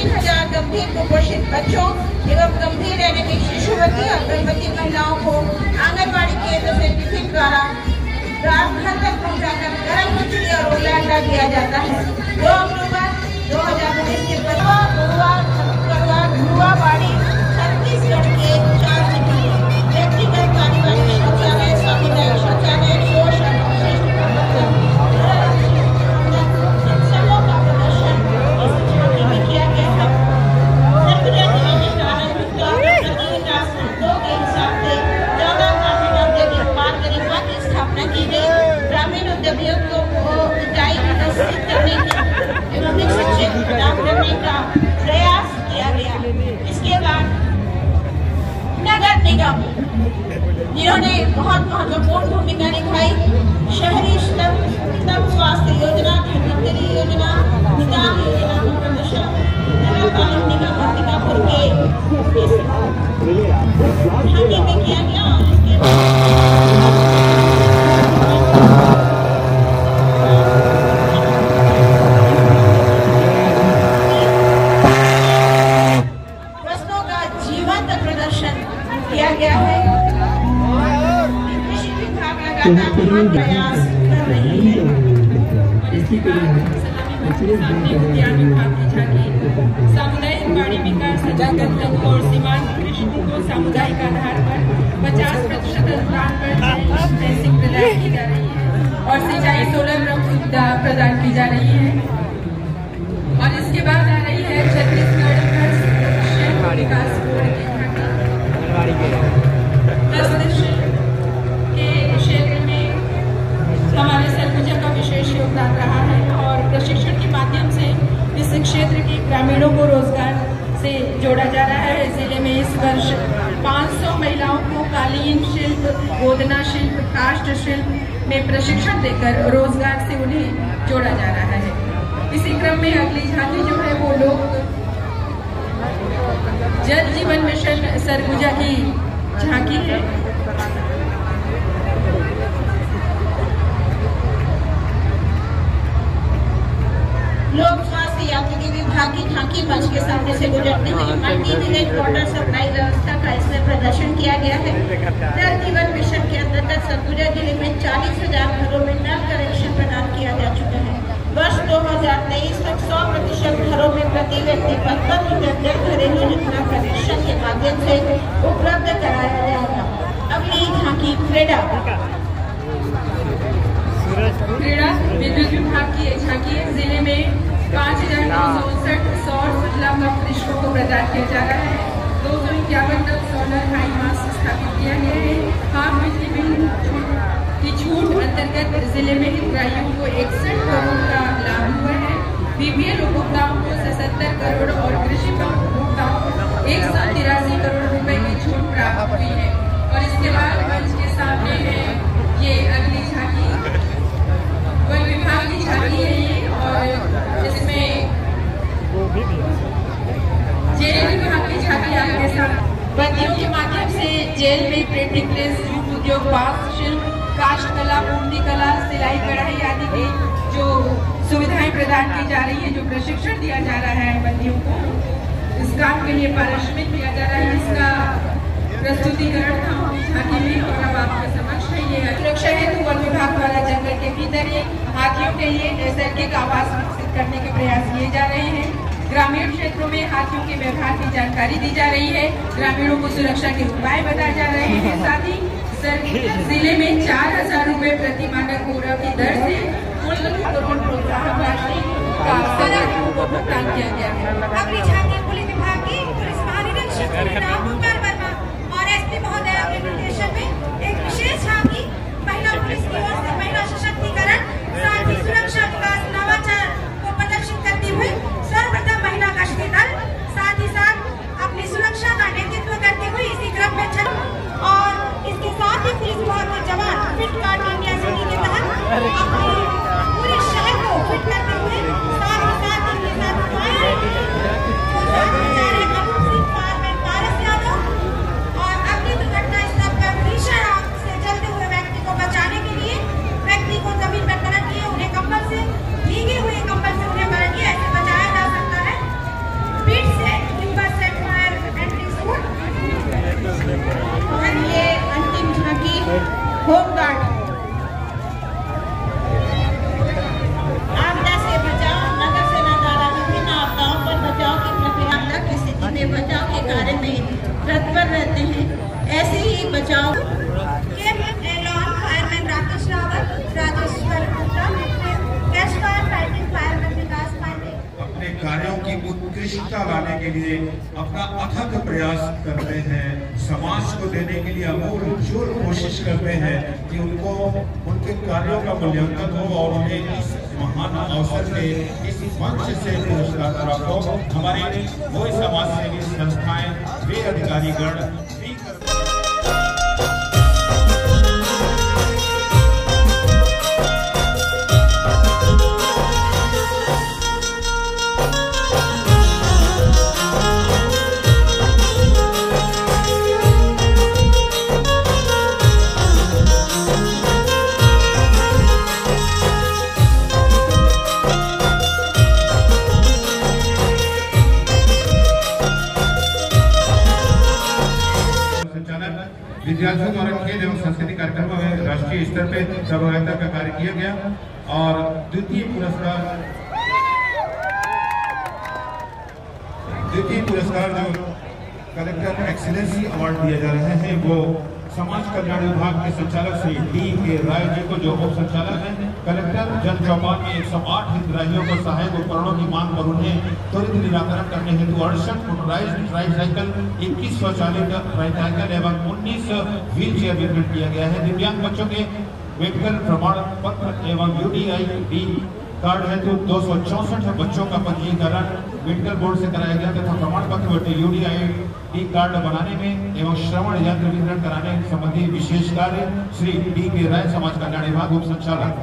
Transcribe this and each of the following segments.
3000 गंभीर कुपोषित बच्चों एवं गंभीर एनीमिक शिशुवती और गर्भवती महिलाओं को आंगनबाड़ी केंद्र से टिफिन द्वारा घर तक पहुँचाकर गर्म खिचड़ी और उबला अंडा दिया जाता है। 2 अक्टूबर 2019 के गुरुवार धुआबाड़ी छत्तीसगढ़ के 4 सिटी व्यक्तिगत पारिवारिक शौचालय, सामुदायिक शौचालय, शोष ग्रामीण उद्यमियों को ऊंचाई विकसित करने एवं शिक्षित प्रदान करने का प्रयास किया गया। इसके बाद नगर निगम जिन्होंने बहुत महत्वपूर्ण भूमिका निभाई, शहरी स्तंभ स्वास्थ्य योजना, धन्वंतरी योजना, निदान योजना का प्रदर्शन नगर पालिक निगम अंबिकापुर के ढांचे में किया गया। प्रश्नों का जीवंत प्रदर्शन किया गया है। कृषि विभाग लगातार प्रयास कर रही है। सामुदायिक बाड़ी विकास जगत और सीमांत कृषकों को सामुदायिक आधार पर 50% अनुदान पर फेंसिंग प्रदान की जा रही है और सिंचाई सोलर पंप सुविधा प्रदान की जा रही है। और इसके बाद आ रही है छत्तीसगढ़ विकास बोर्ड के क्षेत्र में हमारे सरगुजा का विशेष योगदान रहा है और प्रशिक्षण के माध्यम से इस क्षेत्र के ग्रामीणों को रोजगार से जोड़ा जा रहा है। जिले में इस वर्ष 500 महिलाओं को कालीन शिल्प, गोदना शिल्प, काष्ठ शिल्प में प्रशिक्षण देकर रोजगार से उन्हें जोड़ा जा रहा है। इसी क्रम में अगली झांकी जो है वो लोग जल जीवन मिशन सरगुजा की झांकी है। लोक स्वास्थ्य यांत्रिकी विभाग की झांकी मंच के सामने से गुजरते हुए मल्टी विलेज वाटर सप्लाई व्यवस्था का इसमें प्रदर्शन किया गया है। जल जीवन मिशन के अंतर्गत सरगुजा जिले में 40,000 घरों में नल कनेक्शन प्रदान किया जा चुका है। वर्ष 2023 तक 100% घरों में प्रति व्यक्ति 55 लीटर घरेलू नल कनेक्शन के माध्यम से उपलब्ध कराया जाएगा। अगली झांकी क्रीड़ा विद्युत विभाग की झांकी है। जिले में 5,959 सौर ऊर्जा पंप कृषकों को प्रदान किया जा रहा है। 251 तक सोलर हाई मास्ट स्थापित किया गया है। हाफ बिजली बिल की छूट अंतर्गत जिले में हितग्राहियों को 61 करोड़ का लाभ हुआ है। बीपीएल उपभोक्ताओं को 77 करोड़ और कृषि पंप उपभोक्ताओं को 183 करोड़ रुपए की छूट प्राप्त हुई है। और इसके बाद मंच के सामने है ये अगली झांकी वन विभाग की झांकी है ये, और इसमें जेल विभाग की झांकी आपके साथ बंदियों के माध्यम से जेल में प्रिंटिंग प्रेस, जूट उद्योग, बांस शिल्प, काष्ठ कला, मूर्ति कला, सिलाई कढ़ाई आदि की जो सुविधाएं प्रदान की जा रही है, जो प्रशिक्षण दिया जा रहा है बंदियों को, इस काम के लिए पारिश्रमिक दिया जा रहा है। इसका प्रस्तुतिकरण था झांकी में और अब आपके समक्ष है। ये सुरक्षा हेतु वन विभाग द्वारा जंगल के भीतर ही हाथियों के लिए नैसर्गिक आवास विकसित करने के प्रयास किए जा रहे हैं। ग्रामीण क्षेत्रों में हाथियों के व्यवहार की जानकारी दी जा रही है, ग्रामीणों को सुरक्षा के उपाय बताए जा रहे हैं। साथ ही जिले में 4,000 रुपए प्रति मानक बोरा की दर से कुल करोड़ प्रोत्साहन राशि का भुगतान किया गया है। अगली झांकी पुलिस विभाग की पुलिस महानिरीक्षक वर्मा और एसपी महोदय के निर्देशन में एक विशेष झांकी महिला पुलिस की ओर से महिला सशक्तिकरण, साथ ही सुरक्षा, विकास, नवाचार को प्रदर्शित करते हुए सर्वप्रथम महिला गश्ती दल, साथ ही साथ अपनी सुरक्षा का नेतृत्व करते हुए इसी क्रम में और इसके साथ ही पुलिस विभाग के जवान फिट कार्ड इंडिया सिटी के तहत अपने पूरे शहर को फिट करते हुए साथ ही साथ इनके साथ बेटी बचाओ। लॉन फायरमैन राकेश रावत, राजेश्वर गुप्ता, कैश fire fighting fireman Vikas Pandey अपने कार्यों की उत्कृष्टता लाने के लिए अपना अथक प्रयास करते हैं, समाज को देने के लिए अमूलचूल कोशिश करते हैं कि उनको उनके कार्यों का मूल्यांकन हो और उन्हें इस महान अवसर से, इस मंच से पुरस्कार प्राप्त हो। हमारे वो समाज सेवी संस्थाएं, वे अधिकारीगण भी विद्यार्थियों द्वारा खेल एवं सांस्कृतिक कार्यक्रमों में राष्ट्रीय स्तर पर सहभागिता का कार्य किया गया। और द्वितीय पुरस्कार जो कलेक्टर एक्सीलेंसी अवार्ड दिए जा रहे हैं वो समाज कल्याण विभाग के संचालक श्री डी के राय जी को, जो उप संचालक हैं। कलेक्टर जन चौपाल में 108 हितग्राहियों को सहायक उपकरणों की मांग पर उन्हें त्वरित निराकरण करने हेतु 68 मोटराइज्ड ट्राईसाइकिल, 21 स्वचालित ट्राईसाइकिल एवं 19 व्हील चेयर वितरित किया गया है। दिव्यांग बच्चों के मेडिकल प्रमाण पत्र एवं UDID कार्ड हेतु 264 बच्चों का पंजीकरण मेडिकल बोर्ड से कराया गया तथा प्रमाण पत्र UDID कार्ड बनाने में एवं श्रवण यंत्र वितरण कराने संबंधी विशेष कार्य श्री डी के राय, समाज कल्याण विभाग उप संचालक।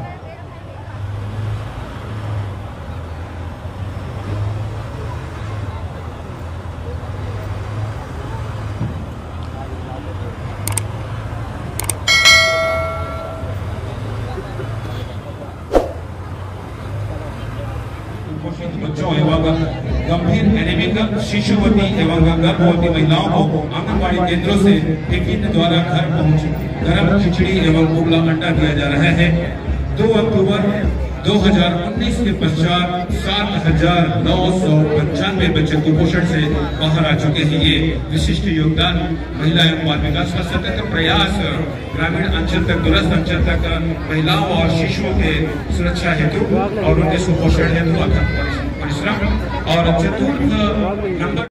बच्चों एवं गंभीर एनीमिक शिशुवती एवं गर्भवती महिलाओं को आंगनबाड़ी केंद्रों से टिकट द्वारा घर पहुंच गर्म खिचड़ी एवं उबला अंडा दिया जा रहा है। 2 अक्टूबर 2019 के पश्चात 7,995 बच्चे कुपोषण से बाहर आ चुके हैं। ये विशिष्ट योगदान महिला एवं बाल विकास का सतत प्रयास ग्रामीण अंचल तक, दूरस्थ अंचल तक महिलाओं और शिशुओं के सुरक्षा हेतु और उनके सुपोषण हेतु अथक परिश्रम। और चतुर्थ नंबर